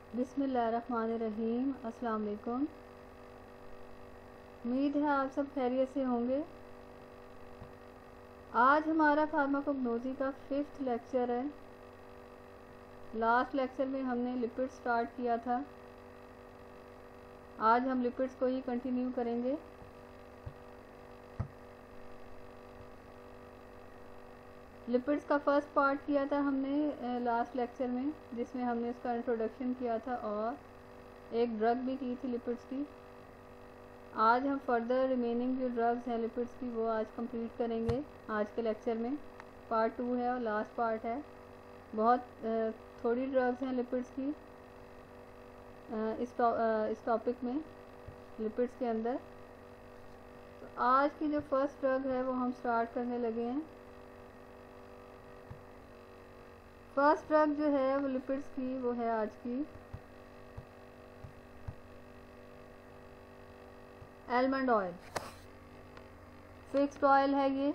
बिस्मिल्लाहिर्रहमानिर्रहीम। अस्सलाम वालेकुम। उम्मीद है आप सब खैरियत से होंगे। आज हमारा फार्माकोग्नोसी का 5th लेक्चर है। लास्ट लेक्चर में हमने लिपिड स्टार्ट किया था। आज हम लिपिड्स को ही कंटिन्यू करेंगे। लिपिड्स का फर्स्ट पार्ट किया था हमने लास्ट लेक्चर में, जिसमें हमने उसका इंट्रोडक्शन किया था और एक ड्रग भी की थी लिपिड्स की। आज हम फर्दर रिमेनिंग जो ड्रग्स हैं लिपिड्स की वो आज कंप्लीट करेंगे आज के लेक्चर में। पार्ट 2 है और लास्ट पार्ट है। बहुत थोड़ी ड्रग्स हैं लिपिड्स की इस टॉपिक में, लिपिड्स के अंदर। तो आज की जो फर्स्ट ड्रग है वो हम स्टार्ट करने लगे हैं। फर्स्ट ड्रग जो है वो लिपिड्स की वो है आज की आलमंड ऑयल। फिक्स्ड ऑयल है ये।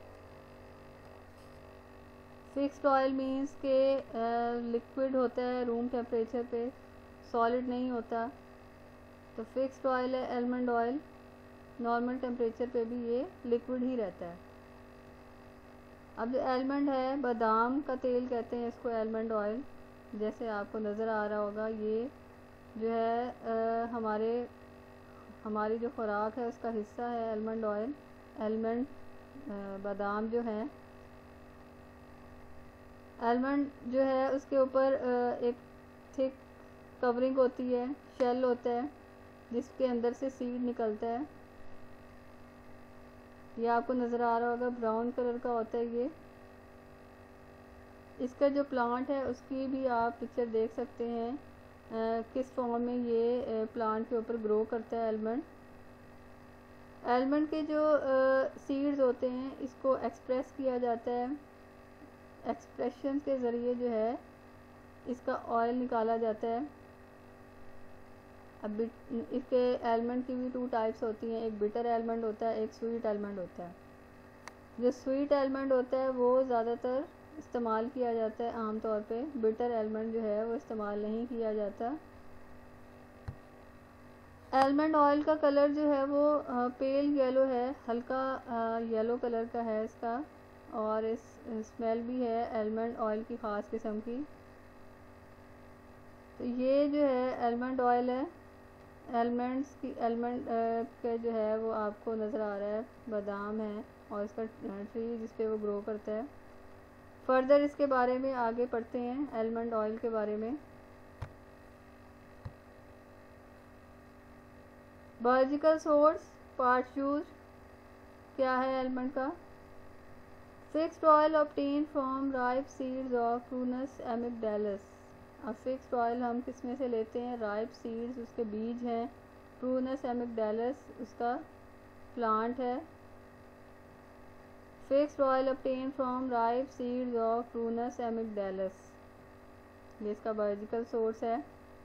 फिक्स्ड ऑयल मीन्स के लिक्विड होता है रूम टेम्परेचर पे, सॉलिड नहीं होता। तो फिक्स्ड ऑयल है आलमंड ऑयल। नॉर्मल टेम्परेचर पे भी ये लिक्विड ही रहता है। अब जो आलमंड है, बादाम का तेल कहते हैं इसको आलमंड ऑयल। जैसे आपको नज़र आ रहा होगा, ये जो है हमारी जो खुराक है उसका हिस्सा है आलमंड ऑयल। आलमंड बादाम जो है, आलमंड जो है उसके ऊपर एक थिक कवरिंग होती है, शेल होता है जिसके अंदर से सीड निकलता है। ये आपको नज़र आ रहा होगा, ब्राउन कलर का होता है ये। इसका जो प्लांट है उसकी भी आप पिक्चर देख सकते हैं, किस फॉर्म में ये प्लांट के ऊपर ग्रो करता है आलमंड। आलमंड के जो सीड्स होते हैं इसको एक्सप्रेस किया जाता है। एक्सप्रेशन के ज़रिए जो है इसका ऑयल निकाला जाता है। अब इसके आलमंड की भी 2 टाइप्स होती हैं, एक बिटर आलमंड होता है, एक स्वीट आलमंड होता है। जो स्वीट आलमंड होता है वो ज़्यादातर इस्तेमाल किया जाता है आमतौर पे। बिटर आलमंड जो है वो इस्तेमाल नहीं किया जाता। आलमंड ऑयल का कलर जो है वो पेल येलो है, हल्का येलो कलर का है इसका, और इस स्मेल भी है आलमंड ऑयल की ख़ास किस्म की। तो ये जो है आलमंड ऑयल है। आलमंड का जो है वो आपको नज़र आ रहा है, बादाम है और इसका ट्री जिस पे वो ग्रो करता है। फर्दर इसके बारे में आगे पढ़ते हैं, आलमंड ऑयल के बारे में। बायोलॉजिकल सोर्स, पार्ट्स यूज्ड, क्या है आलमंड का। Fixed oil obtain from ripe seeds of Prunus amygdalus. अब फिक्स्ड ऑयल हम किस में से लेते हैं, राइप सीड्स उसके बीज हैं, प्रूनस एमिग्डालस उसका प्लांट है। Fixed oil obtain from ripe seeds of Prunus amygdalus, ये इसका बायोलॉजिकल सोर्स है।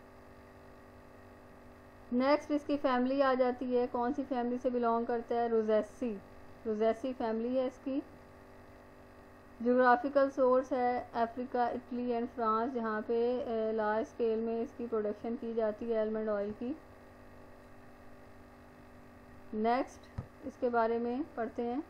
नेक्स्ट इसकी फैमिली आ जाती है, कौन सी फैमिली से बिलोंग करता है, रोजेसी। रोजेसी फैमिली है इसकी। जोग्राफिकल सोर्स है अफ्रीका, इटली एंड फ्रांस, जहाँ पे लार्ज स्केल में इसकी प्रोडक्शन की जाती है आलमंड ऑयल की। नेक्स्ट इसके बारे में पढ़ते हैं।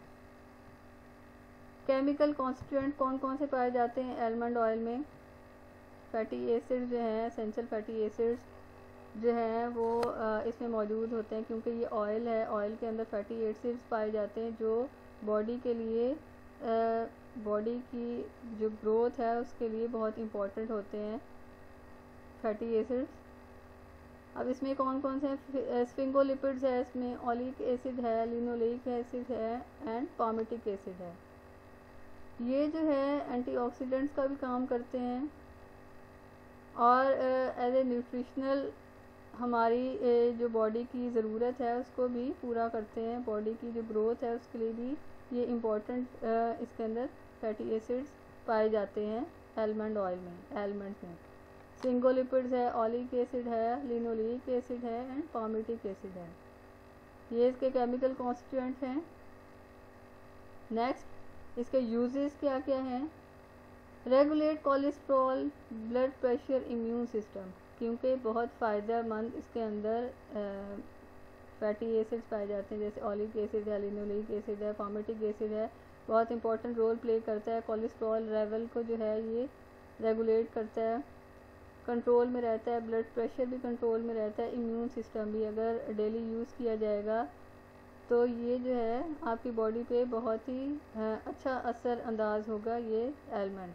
केमिकल कॉन्स्टिट्यूएंट कौन कौन से पाए जाते हैं आलमंड ऑयल में। फैटी एसिड्स जो हैं, एसेंशियल फैटी एसिड्स जो हैं वो इसमें मौजूद होते हैं, क्योंकि ये ऑयल है। ऑयल के अंदर फैटी एसिड्स पाए जाते हैं जो बॉडी के लिए बॉडी की जो ग्रोथ है उसके लिए बहुत इम्पोर्टेंट होते हैं फैटी एसिड्स। अब इसमें कौन कौन से स्फिंगोलिपिड्स है, इसमें ओलिक एसिड है, लिनोलेइक एसिड है एंड पामिटिक एसिड है। ये जो है एंटीऑक्सीडेंट्स का भी काम करते हैं और एज ए न्यूट्रिशनल हमारी जो बॉडी की ज़रूरत है उसको भी पूरा करते हैं। बॉडी की जो ग्रोथ है उसके लिए भी ये इम्पोर्टेंट इसके अंदर फैटी एसिड्स पाए जाते हैं आलमंड ऑयल में, आलमंड में। स्फिंगोलिपिड्स है, ओलिक एसिड है, लिनोलेइक एसिड है एंड पामिटिक एसिड है। ये इसके केमिकल कॉन्स्टिट्यूएंट्स हैं। नेक्स्ट इसके यूजेस क्या क्या हैं। Regulate cholesterol, blood pressure, immune system, क्योंकि बहुत फ़ायदेमंद इसके अंदर फैटी एसिड्स पाए जाते हैं, जैसे ऑलिक एसिड है, लिनोलिक एसिड है, पामेटिक एसिड है, बहुत इंपॉर्टेंट रोल प्ले करता है। कोलेस्ट्रॉल लेवल को जो है ये रेगुलेट करता है, कंट्रोल में रहता है, ब्लड प्रेशर भी कंट्रोल में रहता है, इम्यून सिस्टम भी अगर डेली यूज़ किया जाएगा तो ये जो है आपकी बॉडी पे बहुत ही अच्छा असर अंदाज होगा ये आलमंड।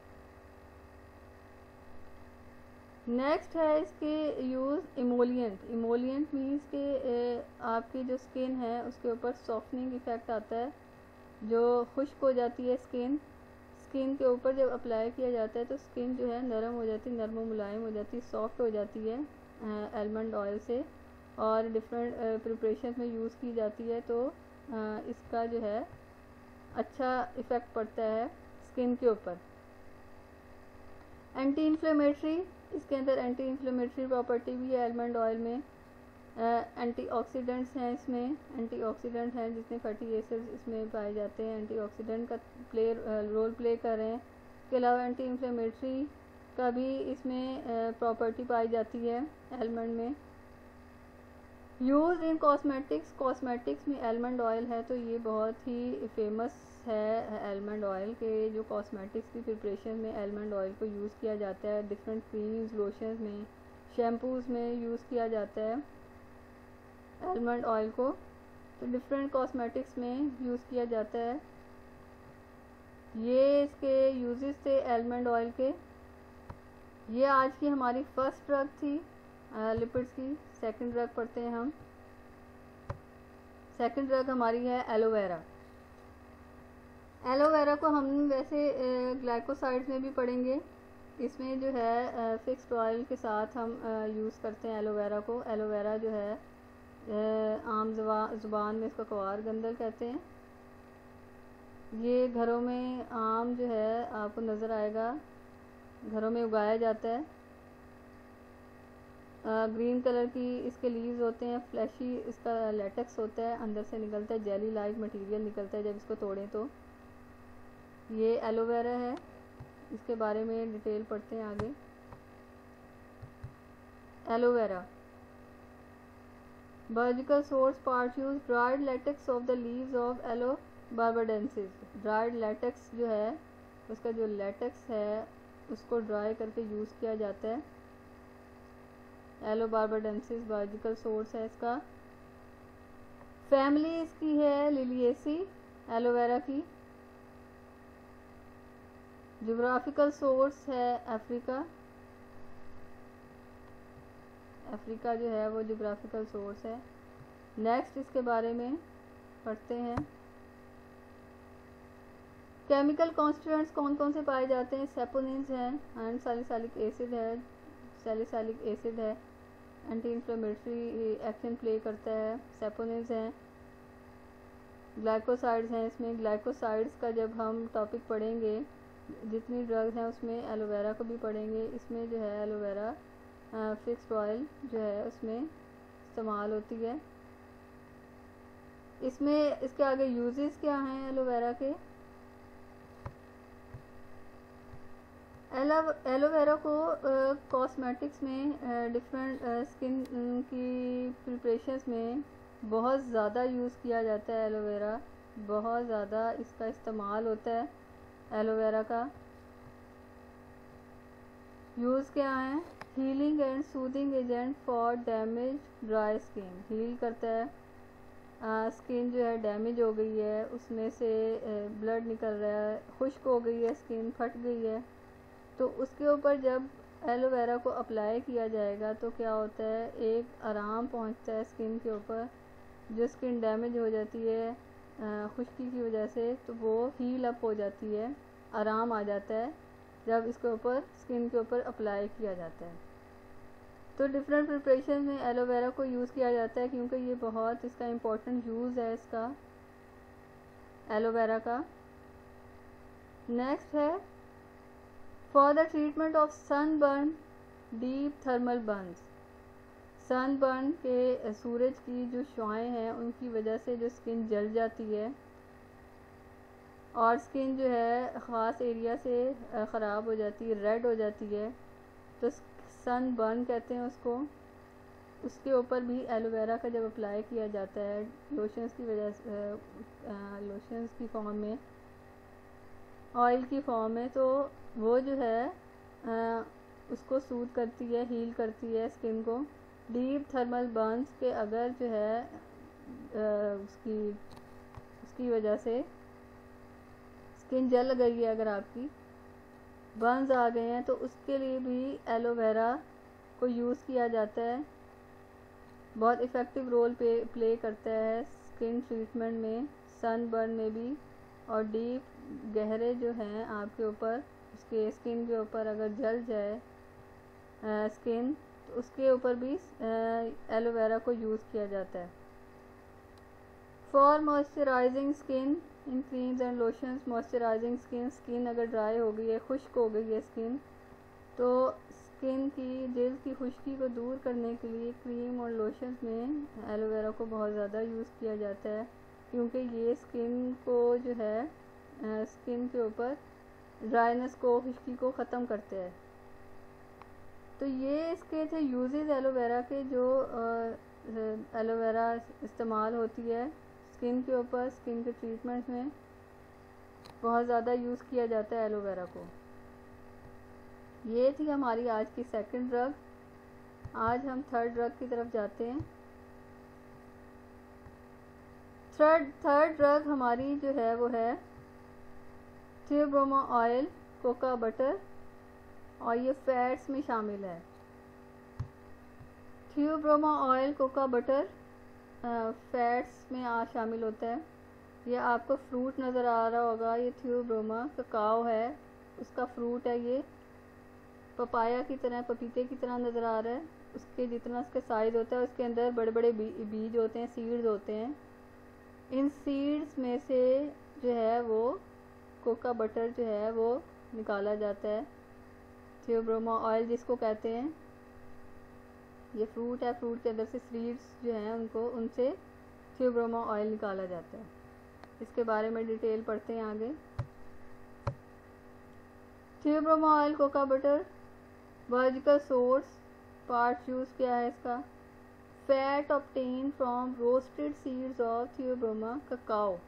नेक्स्ट है इसके यूज़ इमोलियंट। इमोलियंट मीन्स कि आपकी जो स्किन है उसके ऊपर सॉफ्टनिंग इफ़ेक्ट आता है, जो खुश्क हो जाती है स्किन के ऊपर जब अप्लाई किया जाता है तो स्किन जो है नरम हो जाती है, नरम मुलायम हो जाती है, सॉफ्ट हो जाती है आलमंड ऑयल से, और डिफरेंट प्रिपरेशन में यूज़ की जाती है तो इसका जो है अच्छा इफ़ेक्ट पड़ता है स्किन के ऊपर। एंटी इन्फ्लेमेटरी, इसके अंदर एंटी इन्फ्लेमेटरी प्रॉपर्टी भी है आलमंड ऑयल में। एंटीऑक्सीडेंट्स हैं इसमें, एंटीऑक्सीडेंट हैं जितने फैटी एसिड्स इसमें पाए जाते हैं एंटीऑक्सीडेंट का रोल प्ले कर रहे हैं। इसके अलावा एंटी इन्फ्लेमेटरी का भी इसमें प्रॉपर्टी पाई जाती है आलमंड में। यूज़ इन कॉस्मेटिक्स में आलमंड ऑयल है तो ये बहुत ही फेमस है आलमंड ऑयल के, जो कॉस्मेटिक्स की प्रिपरेशन में आलमंड ऑयल को यूज़ किया जाता है, डिफरेंट क्रीम्स, लोशंस में, शैम्पूज़ में यूज़ किया जाता है आलमंड ऑयल को, तो डिफरेंट कॉस्मेटिक्स में यूज़ किया जाता है। ये इसके यूजेस थे आलमंड ऑयल के। ये आज की हमारी फर्स्ट ड्रग थी लिपिड्स की। सेकंड ड्रग पढ़ते हैं हम। सेकंड ड्रग हमारी है एलोवेरा। एलोवेरा को हम वैसे ग्लाइकोसाइड्स में भी पढ़ेंगे, इसमें जो है फिक्स्ड ऑयल के साथ हम यूज़ करते हैं एलोवेरा को। एलोवेरा जो है आम ज़ुबान में इसको कवार गंदल कहते हैं। ये घरों में आम जो है आपको नज़र आएगा, घरों में उगाया जाता है। ग्रीन कलर की इसके लीव्स होते हैं, फ्लैशी इसका लेटेक्स होता है, अंदर से निकलता है जेली लाइक मटेरियल निकलता है जब इसको तोड़ें तो। ये एलोवेरा है, इसके बारे में डिटेल पढ़ते हैं आगे। Aloe vera biological source part use dried latex of the leaves of aloe barbadensis. Dried latex जो है उसका जो लेटेक्स है उसको ड्राई करके यूज़ किया जाता है। एलो बार्बाडेंसिस बायोलॉजिकल सोर्स है इसका। फैमिली इसकी है लिलिएसी एलोवेरा की। ज्योग्राफिकल सोर्स है अफ्रीका। अफ्रीका जो है वो ज्योग्राफिकल सोर्स है। नेक्स्ट इसके बारे में पढ़ते हैं। केमिकल कॉन्स्टिट्यूएंट्स कौन कौन से पाए जाते हैं? सेपोनिन्स हैं एंड सैलिसाइलिक एसिड है, सैलिसाइलिक एसिड है, एंटी इन्फ्लेमेटरी एक्शन प्ले करता है। सेपोनिन्स हैं। ग्लाइकोसाइड्स हैं इसमें। ग्लाइकोसाइड्स का जब हम टॉपिक पढ़ेंगे, जितनी ड्रग्स हैं उसमें एलोवेरा को भी पढ़ेंगे। इसमें जो है एलोवेरा फिक्स्ड ऑयल जो है उसमें इस्तेमाल होती है। इसमें इसके आगे यूजेस क्या हैं एलोवेरा के? एलोवेरा को कॉस्मेटिक्स में डिफरेंट स्किन की प्रिपरेशंस में बहुत ज़्यादा यूज़ किया जाता है। एलोवेरा बहुत ज़्यादा इसका इस्तेमाल होता है। एलोवेरा का यूज़ क्या है? Healing and soothing agent for damage dry skin. Heal करता है, स्किन जो है डैमेज हो गई है, उसमें से ब्लड निकल रहा है, खुश्क हो गई है, स्किन फट गई है, तो उसके ऊपर जब एलोवेरा को अप्लाई किया जाएगा तो क्या होता है, एक आराम पहुंचता है स्किन के ऊपर। जो स्किन डैमेज हो जाती है खुश्की की वजह से, तो वो हील अप हो जाती है, आराम आ जाता है जब इसके ऊपर स्किन के ऊपर अप्लाई किया जाता है। तो डिफरेंट प्रिपरेशन में एलोवेरा को यूज़ किया जाता है क्योंकि ये बहुत इसका इम्पोर्टेंट यूज़ है इसका एलोवेरा का। नेक्स्ट है for the treatment of sunburn deep thermal burns. Sunburn के सूरज की जो शुआएं हैं उनकी वजह से जो स्किन जल जाती है और स्किन जो है ख़ास एरिया से ख़राब हो जाती है, रेड हो जाती है, तो सन बर्न कहते हैं उसको। उसके ऊपर भी एलोवेरा का जब अप्लाई किया जाता है लोशंस की वजह से, लोशंस की फॉर्म में, ऑयल की फॉर्म में, तो वो जो है उसको सूद करती है, हील करती है स्किन को। डीप थर्मल बर्न्स के अगर जो है उसकी वजह से स्किन जल गई है, अगर आपकी बर्न्स आ गए हैं, तो उसके लिए भी एलोवेरा को यूज़ किया जाता है। बहुत इफ़ेक्टिव रोल प्ले करता है स्किन ट्रीटमेंट में, सन बर्न में भी। और डीप गहरे जो हैं आपके ऊपर, उसके स्किन के ऊपर अगर जल जाए स्किन, तो उसके ऊपर भी एलोवेरा को यूज़ किया जाता है। For moisturising skin in creams and lotions, moisturising skin अगर ड्राई हो गई है, खुश्क हो गई है स्किन, तो स्किन की जिल्द की खुश्की को दूर करने के लिए क्रीम और लोशंस में एलोवेरा को बहुत ज़्यादा यूज़ किया जाता है, क्योंकि ये स्किन को जो है स्किन के ऊपर ड्राइनेस को, खुश्की को ख़त्म करते हैं। तो ये इसके थे यूजेस एलोवेरा के, जो एलोवेरा इस्तेमाल होती है स्किन के ऊपर, स्किन के ट्रीटमेंट में बहुत ज़्यादा यूज़ किया जाता है एलोवेरा को। ये थी हमारी आज की सेकंड ड्रग। आज हम थर्ड ड्रग की तरफ जाते हैं। थर्ड ड्रग हमारी जो है वो है थियोब्रोमा ऑयल, कोका बटर, और ये फैट्स में शामिल है। Theobroma oil, cocoa butter fats में शामिल होता है। ये आपको फ्रूट नज़र आ रहा होगा, ये थियोब्रोमा ककाओ है, उसका फ्रूट है। ये पपाया की तरह, पपीते की तरह नज़र आ रहा है। उसके जितना उसका साइज़ होता है, उसके अंदर बड़े बड़े बीज होते हैं, सीड्स होते हैं। इन सीड्स में से जो है वो कोका बटर जो है वो निकाला जाता है। थियोब्रोमा ऑयल जिसको कहते हैं, ये फ्रूट है, फ्रूट के अंदर से सीड्स जो हैं उनसे थियोब्रोमा ऑयल निकाला जाता है। इसके बारे में डिटेल पढ़ते हैं आगे। Theobroma oil, cocoa butter, biological source, part use क्या है इसका? Fat obtain from roasted seeds of theobroma cacao.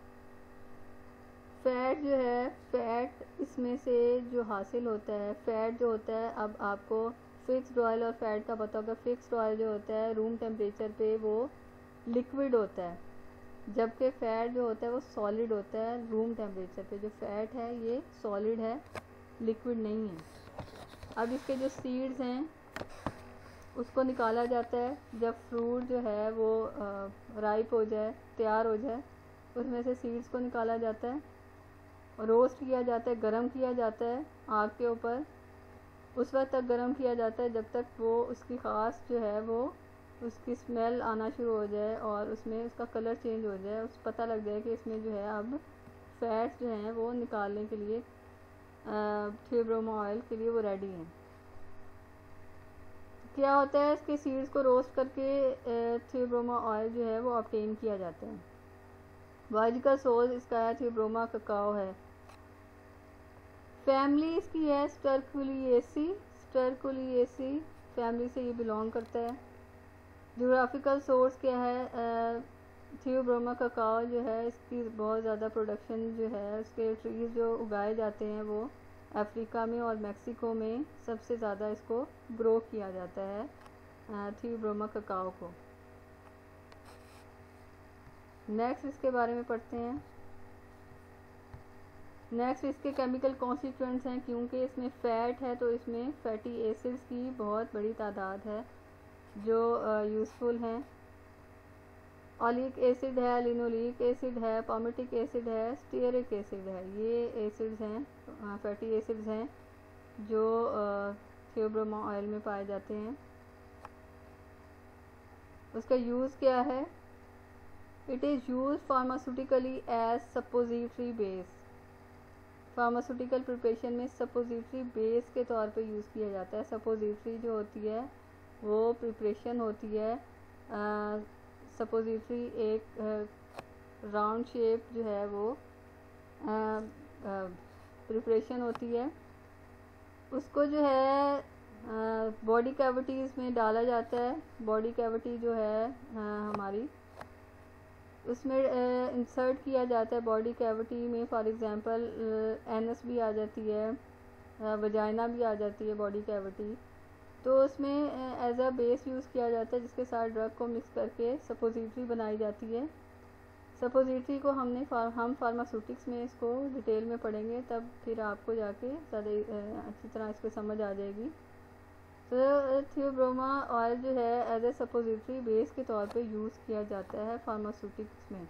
Fat जो है, फैट इसमें से जो हासिल होता है, फैट जो होता है, अब आपको फिक्स्ड ऑयल और फैट का पता होगा। फिक्स्ड ऑयल जो होता है रूम टेम्परेचर पे वो लिक्विड होता है, जबकि फैट जो होता है वो सॉलिड होता है रूम टेम्परेचर पे। जो फैट है ये सॉलिड है, लिक्विड नहीं है। अब इसके जो सीड्स हैं उसको निकाला जाता है जब फ्रूट जो है वो राइप हो जाए, तैयार हो जाए, उसमें से सीड्स को निकाला जाता है और रोस्ट किया जाता है, गरम किया जाता है आग के ऊपर। उस वक्त तक गरम किया जाता है जब तक वो उसकी ख़ास जो है वो उसकी स्मेल आना शुरू हो जाए और उसमें उसका कलर चेंज हो जाए, उस पता लग जाए कि इसमें जो है अब फैट्स जो हैं वो निकालने के लिए थियोब्रोमा ऑयल के लिए वो रेडी हैं। क्या होता है, इसके सीड्स को रोस्ट करके थियोब्रोमा ऑयल जो है वो ऑब्टेन किया जाता है। बायोलॉजिकल सोर्स इसका है थियोब्रोमा ककाओ है। फैमिली इसकी है स्टरकुलिएसी, स्टरकुलिएसी फैमिली से ये बिलोंग करता है। जोग्राफिकल सोर्स क्या है, थियोब्रोमा ककाओ जो है इसकी बहुत ज़्यादा प्रोडक्शन जो है, उसके ट्रीज़ जो उगाए जाते हैं वो अफ्रीका में और मेक्सिको में सबसे ज़्यादा इसको ग्रो किया जाता है थियोब्रोमा ककाओ को। नेक्स्ट इसके बारे में पढ़ते हैं। नेक्स्ट इसके केमिकल कॉन्स्टिट्यूएंट्स हैं, क्योंकि इसमें फ़ैट है तो इसमें फैटी एसिड्स की बहुत बड़ी तादाद है जो यूज़फुल हैं। ऑलिक एसिड है, लिनोलिक एसिड है, पामेटिक एसिड है, स्टीयरिक एसिड है। ये एसिड्स हैं, फैटी एसिड्स हैं जो थियोब्रोमा ऑयल में पाए जाते हैं। उसका यूज़ क्या है? It is use pharmaceutically as suppository base. Pharmaceutical preparation में सपोजिटरी बेस के तौर पे यूज़ किया जाता है। सपोजिटरी जो होती है वो प्रिपरेशन होती है, सपोजिटरी एक राउंड शेप जो है वो प्रिपरेशन होती है उसको जो है बॉडी कैविटीज़ में डाला जाता है। बॉडी कैविटी जो है हमारी उसमें इंसर्ट किया जाता है बॉडी कैविटी में। फॉर एग्जांपल एनस भी आ जाती है, वजाइना भी आ जाती है बॉडी कैविटी। तो उसमें एज अ बेस यूज़ किया जाता है जिसके साथ ड्रग को मिक्स करके सपोजिटरी बनाई जाती है। सपोजिटरी को हम फार्मास्यूटिक्स में इसको डिटेल में पढ़ेंगे, तब फिर आपको जाके ज़्यादा अच्छी तरह इसको समझ आ जाएगी। तो थियोब्रोमा ऑयल जो है एज ए सपोजिटरी बेस के तौर पे यूज़ किया जाता है फार्मास्यूटिक्स में।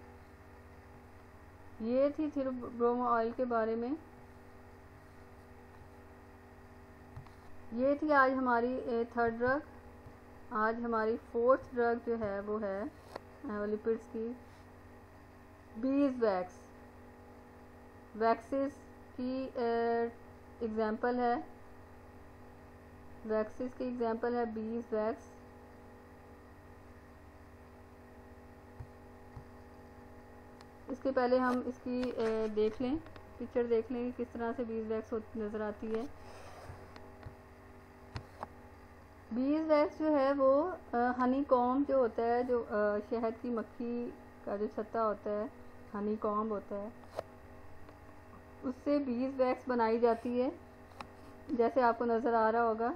ये थी थियोब्रोमा ऑयल के बारे में। ये थी आज हमारी थर्ड ड्रग। आज हमारी फोर्थ ड्रग जो है वो है लिपिड्स की बीज वैक्स। वैक्सेस की एग्जांपल है, वैक्सेस की एग्जांपल है बीज वैक्स। इसके पहले हम इसकी देख लें, पिक्चर देख लें कि किस तरह से बीज वैक्स नज़र आती है। बीज वैक्स जो है वो हनी कॉम्ब जो होता है, जो शहद की मक्खी का जो छत्ता होता है, हनी कॉम्ब होता है, उससे बीज वैक्स बनाई जाती है। जैसे आपको नज़र आ रहा होगा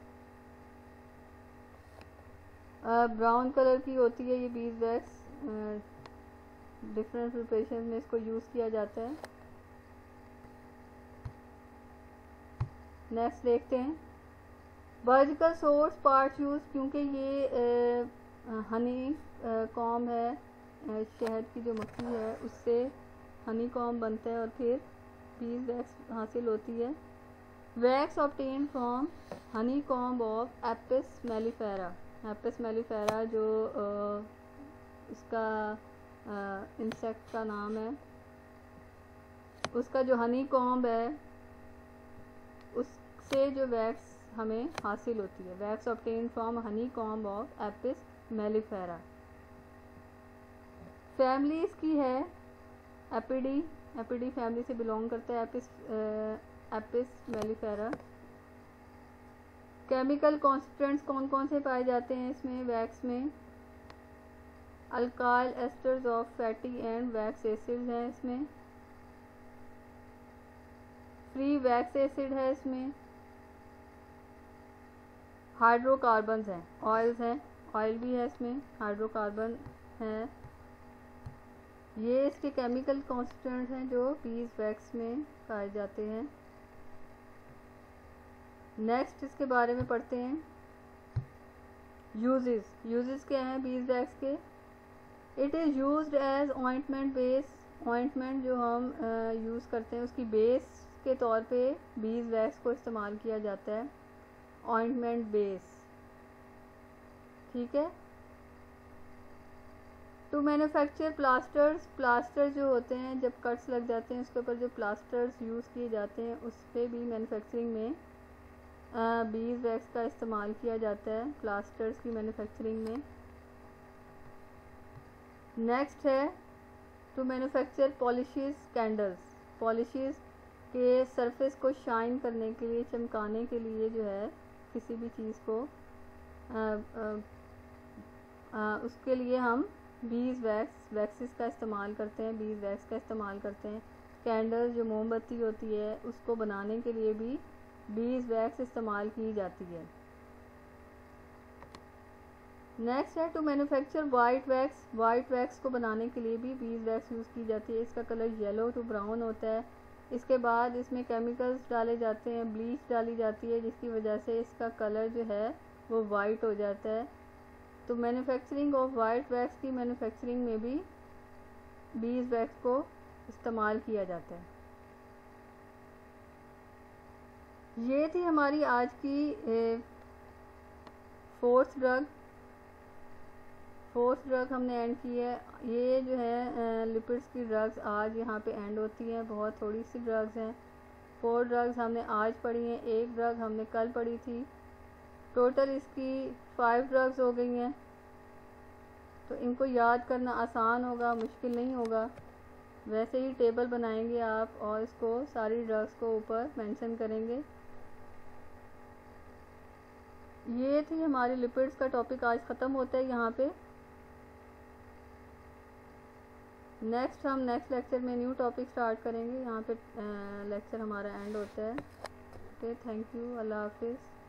ब्राउन कलर की होती है ये बीज वैक्स। डिफरेंट प्रिपरेशन में इसको यूज़ किया जाता है। नेक्स्ट देखते हैं बायोलॉजिकल सोर्स पार्ट्स यूज़, क्योंकि ये हनी कॉम्ब है, शहद की जो मक्खी है उससे हनी कॉम्ब बनता है और फिर बीज वैक्स हासिल होती है। Wax obtain from honeycomb of apis mellifera. Apis mellifera जो इसका इंसेक्ट का नाम है, उसका जो हनी कॉम्ब है उससे जो वैक्स हमें हासिल होती है। Wax obtain from honeycomb of apis mellifera. Family इसकी है एपिडी, एपिडी फैमिली से बिलोंग करता है एपिस मेलिफेरा। केमिकल कॉन्स्टिट्यूएंट्स कौन कौन से पाए जाते हैं इसमें वैक्स में? Alkyl esters of fatty and wax acids हैं इसमें। फ्री वैक्स एसिड है इसमें। हाइड्रोकार्बन्स हैं, ऑयल्स हैं, ऑयल भी है इसमें, हाइड्रोकार्बन है। ये इसके केमिकल कॉन्स्टिट्यूएंट्स हैं जो बीज वैक्स में पाए जाते हैं। नेक्स्ट इसके बारे में पढ़ते हैं यूजेस। यूजेस क्या हैं बीज वैक्स के? It is used as ointment base. Ointment जो हम यूज़ करते हैं उसकी बेस के तौर पे बीज वैक्स को इस्तेमाल किया जाता है। ऑइंटमेंट बेस, ठीक है। To manufacture plasters. प्लास्टर जो होते हैं जब कट्स लग जाते हैं उसके ऊपर जो प्लास्टर्स यूज़ किए जाते हैं उस पर भी मैन्युफैक्चरिंग में बीज वैक्स का इस्तेमाल किया जाता है, प्लास्टर्स की मैन्युफैक्चरिंग में। नेक्स्ट है to manufacture polishes candles. Polishes के सरफेस को शाइन करने के लिए, चमकाने के लिए जो है किसी भी चीज़ को उसके लिए हम बीज वैक्सेस का इस्तेमाल करते हैं, बीज वैक्स का इस्तेमाल करते हैं। कैंडल जो मोमबत्ती होती है उसको बनाने के लिए भी बीज वैक्स इस्तेमाल की जाती है। नेक्स्ट है to manufacture white wax. White wax को बनाने के लिए भी बीज वैक्स यूज़ की जाती है। इसका कलर येलो टू ब्राउन होता है। इसके बाद इसमें केमिकल्स डाले जाते हैं, ब्लीच डाली जाती है, जिसकी वजह से इसका कलर जो है वो वाइट हो जाता है। तो मैन्युफैक्चरिंग ऑफ वाइट वैक्स की मैन्युफैक्चरिंग में भी बीज वैक्स को इस्तेमाल किया जाता है। ये थी हमारी आज की फोर्थ ड्रग हमने एंड की है। ये जो है लिपिड्स की ड्रग्स आज यहाँ पे एंड होती हैं। बहुत थोड़ी सी ड्रग्स हैं। 4 ड्रग्स हमने आज पढ़ी हैं, 1 ड्रग हमने कल पढ़ी थी। टोटल इसकी 5 ड्रग्स हो गई हैं। तो इनको याद करना आसान होगा, मुश्किल नहीं होगा। वैसे ही टेबल बनाएंगे आप और इसको सारी ड्रग्स को ऊपर मेंशन करेंगे। ये थी हमारी लिपिड्स का टॉपिक, आज ख़त्म होता है यहाँ पे। हम नेक्स्ट लेक्चर में न्यू टॉपिक स्टार्ट करेंगे। यहाँ पे लेक्चर हमारा एंड होता है। ओके, थैंक यू, अल्लाह हाफिज़।